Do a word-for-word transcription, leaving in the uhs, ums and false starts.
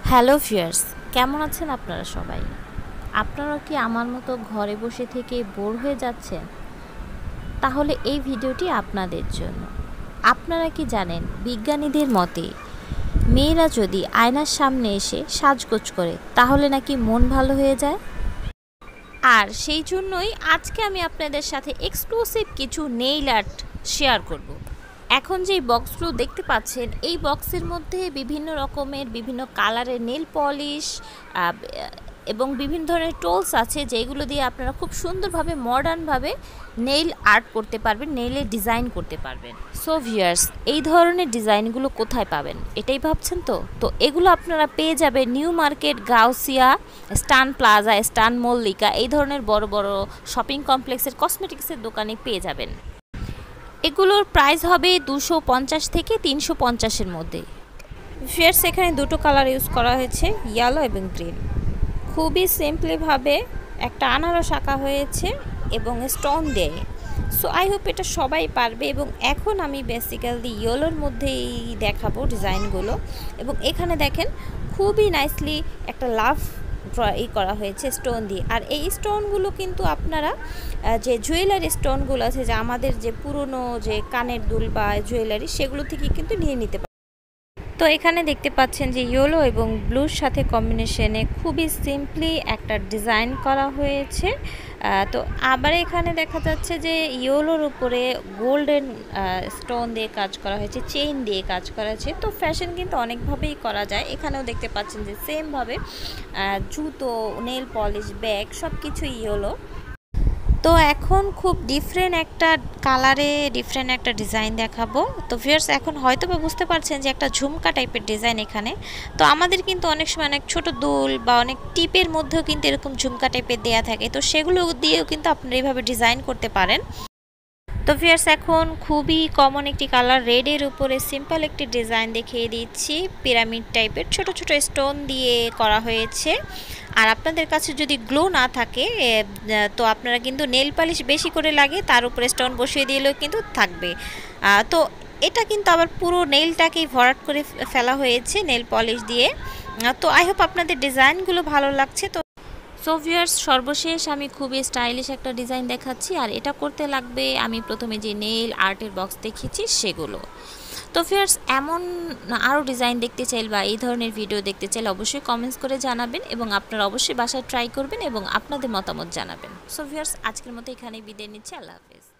Hello viewers, কেমন আছেন আপনারা সবাই? আপনারা কি আমার মতো ঘরে বসে থেকে বোর হয়ে যাচ্ছেন? তাহলে এই ভিডিওটি আপনাদের জন্য। আপনারা কি জানেন বিজ্ঞানীদের মতে মেয়েরা যদি আয়নার সামনে এসে সাজগোজ করে তাহলে নাকি মন ভালো হয়ে যায়? আর সেই জন্যই আজকে আমি আপনাদের সাথে এক্সক্লুসিভ কিছু নেইল আর্ট শেয়ার করব। এখন যেই বক্সগুলো দেখতে পাচ্ছেন এই বক্সের মধ্যে বিভিন্ন রকমের বিভিন্ন কালারের নেল পলিশ এবং বিভিন্ন ধরনের টোলস আছে যেগুলো দিয়ে আপনারা খুব সুন্দরভাবে মডার্নভাবে নেইল আর্ট করতে পারবেন, নেইলে ডিজাইন করতে পারবেন। সো ভিউয়ার্স, এই ধরনের ডিজাইনগুলো কোথায় পাবেন এটাই ভাবছেন তো তো এগুলো আপনারা পেয়ে যাবেন নিউ মার্কেট, গাউসিয়া, স্টান প্লাজা, স্টান মল্লিকা এই ধরনের বড় বড় শপিং কমপ্লেক্সের কসমেটিক্সের দোকানে পেয়ে যাবেন। এগুলোর প্রাইস হবে দুশো পঞ্চাশ থেকে তিনশো পঞ্চাশের মধ্যে। ফিয়ার্স, এখানে দুটো কালার ইউজ করা হয়েছে, ইয়েলো এবং গ্রিন। খুবই সিম্পলিভাবে একটা আনারস আঁকা হয়েছে এবং স্টোন দেয়। সো আই হোপ এটা সবাই পারবে। এবং এখন আমি বেসিক্যালি ইয়েলোর মধ্যেই দেখাবো ডিজাইনগুলো। এবং এখানে দেখেন খুবই নাইসলি একটা লাভ ই করা হয়েছে স্টোন দিয়ে। আর এই স্টোনগুলো কিন্তু আপনারা যে জুয়েলারি স্টোনগুলো আছে, যে আমাদের যে পুরনো যে কানের দুল বা জুয়েলারি, সেগুলো থেকে কিন্তু নিয়ে নিতে পারেন। তো এখানে দেখতে পাচ্ছেন যে ইয়েলো এবং ব্লুর সাথে কম্বিনেশনে খুবই সিম্পলি একটা ডিজাইন করা হয়েছে। তো আবার এখানে দেখা যাচ্ছে যে ইয়েলোর উপরে গোল্ডেন স্টোন দিয়ে কাজ করা হয়েছে, চেইন দিয়ে কাজ করা হয়েছে। তো ফ্যাশন কিন্তু অনেকভাবেই করা যায়। এখানেও দেখতে পাচ্ছেন যে সেমভাবে জুতো, নেল পলিশ, ব্যাগ সব কিছু ইয়েলো। তো এখন খুব ডিফারেন্ট একটা কালারে ডিফারেন্ট একটা ডিজাইন দেখাবো। তো ভিউয়ার্স, এখন হয়তো বা বুঝতে পারছেন যে একটা ঝুমকা টাইপের ডিজাইন এখানে। তো আমাদের কিন্তু অনেক সময় অনেক ছোট দুল বা অনেক টিপের মধ্যেও কিন্তু এরকম ঝুমকা টাইপের দেয়া থাকে। তো সেগুলো দিয়েও কিন্তু আপনারা এইভাবে ডিজাইন করতে পারেন। তো ভিউয়ার্স, এখন খুবই কমন একটি কালার রেডের উপরে সিম্পল একটি ডিজাইন দেখিয়ে দিচ্ছি। পিরামিড টাইপের ছোট ছোট স্টোন দিয়ে করা হয়েছে। আর আপনাদের কাছে যদি গ্লো না থাকে তো আপনারা কিন্তু নেল পালিশ বেশি করে লাগে তার উপরে স্টোন বসিয়ে দিলেও কিন্তু থাকবে। তো এটা কিন্তু আবার পুরো নেলটাকেই ভরাট করে ফেলা হয়েছে নেল পলিশ দিয়ে। তো আই হোপ আপনাদের ডিজাইনগুলো ভালো লাগছে। তো সো ভিউয়ার্স, সর্বশেষ আমি খুবই স্টাইলিশ একটা ডিজাইন দেখাচ্ছি। আর এটা করতে লাগবে আমি প্রথমে যে নেইল আর্টের বক্স দেখিয়েছি সেগুলো। তো ভিউয়ার্স, এমন আরও ডিজাইন দেখতে চাইলে বা এই ধরনের ভিডিও দেখতে চাইলে অবশ্যই কমেন্টস করে জানাবেন এবং আপনারা অবশ্যই বাসায় ট্রাই করবেন এবং আপনাদের মতামত জানাবেন। সো ভিউয়ার্স, আজকের মতো এখানেই বিদায় নিচ্ছি। আল্লাহ হাফেজ।